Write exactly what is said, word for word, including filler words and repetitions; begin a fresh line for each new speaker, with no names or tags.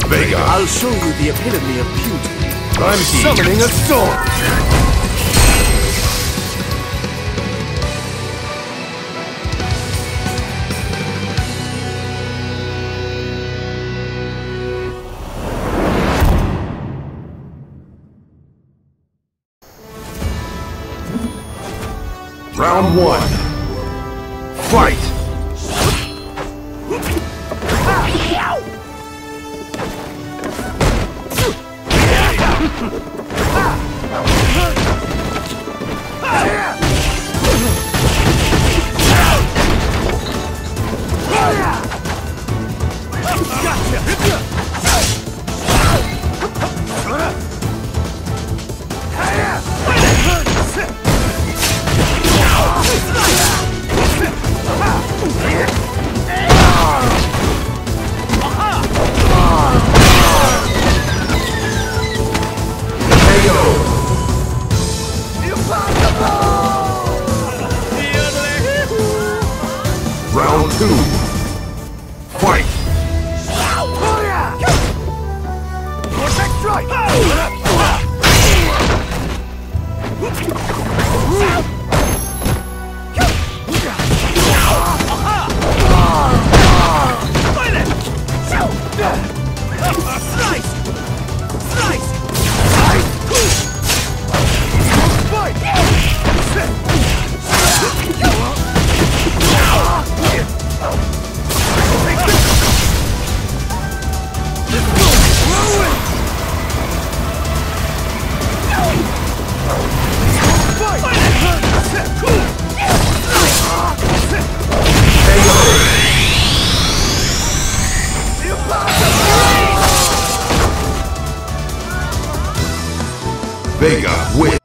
Vega.
I'll show you the epitome of beauty. I'm
Proceed.
summoning a sword!
Round one. Fight! Round two. Fight!
Vortex strike! Slice! Slice!
Vega wins.